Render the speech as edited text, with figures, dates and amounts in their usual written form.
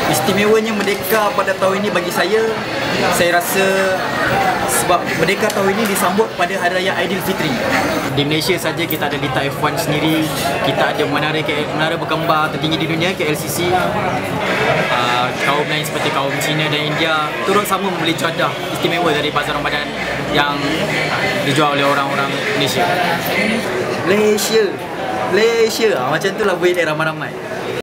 Istimewanya Merdeka pada tahun ini bagi saya rasa sebab Merdeka tahun ini disambut pada Hari Raya Aidilfitri. Di Malaysia saja kita ada Lita F1 sendiri, kita ada menara berkembar tertinggi di dunia KLCC. Kaum lain seperti kaum Cina dan India turut sama membeli cuadah istimewa dari Bazar Ramadan yang dijual oleh orang-orang Malaysia. Malaysia, macam itulah boleh ramai-ramai.